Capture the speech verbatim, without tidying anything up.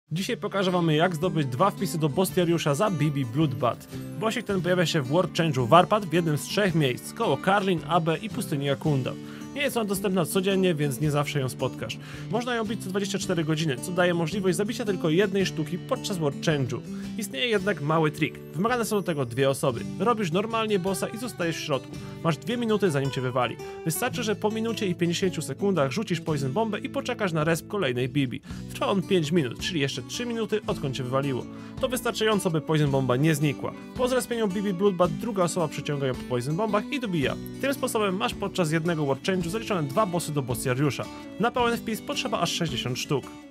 Dzisiaj pokażę wam, jak zdobyć dwa wpisy do Bostiariusza za Bibi Bloodbath. Bossik ten pojawia się w World Change'u Warpath w jednym z trzech miejsc, koło Karlin, Abe i pustyni Jakunda. Nie jest ona dostępna codziennie, więc nie zawsze ją spotkasz. Można ją bić co dwadzieścia cztery godziny, co daje możliwość zabicia tylko jednej sztuki podczas World Change'u. Istnieje jednak mały trik. Wymagane są do tego dwie osoby. Robisz normalnie bossa i zostajesz w środku. Masz dwie minuty, zanim cię wywali. Wystarczy, że po minucie i pięćdziesięciu sekundach rzucisz poison bombę i poczekasz na resp kolejnej Bibi. Trwa on pięć minut, czyli jeszcze trzy minuty, odkąd cię wywaliło. To wystarczająco, by poison bomba nie znikła. Po zrespieniu Bibi Bloodbath druga osoba przyciąga ją po poison bombach i dobija. Tym sposobem masz podczas jednego World Change'u zaliczone dwa bossy do Bostiariusza. Na pełen wpis potrzeba aż sześćdziesiąt sztuk.